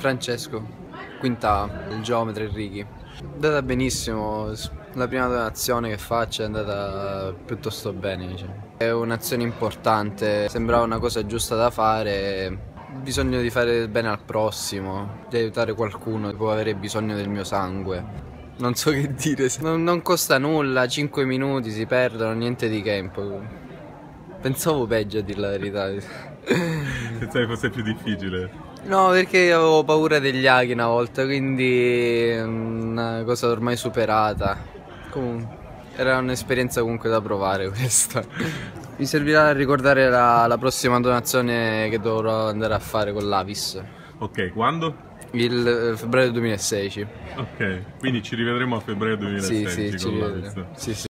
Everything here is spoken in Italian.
Francesco, quinta, il geometra Enrichi. È andata benissimo, la prima donazione che faccio è andata piuttosto bene, diciamo. È un'azione importante, sembrava una cosa giusta da fare, bisogno di fare bene al prossimo, di aiutare qualcuno che può avere bisogno del mio sangue. Non so che dire, non costa nulla, 5 minuti si perdono, niente di che. Pensavo peggio a dir la verità. Pensavi fosse più difficile. No, perché avevo paura degli aghi una volta, quindi è una cosa ormai superata. Comunque, era un'esperienza comunque da provare questa. Mi servirà a ricordare la prossima donazione che dovrò andare a fare con l'Avis. Ok, quando? Il febbraio 2016. Ok, quindi ci rivedremo a febbraio Sì, 2016 ci con rivedremo. l'Avis. Sì, sì.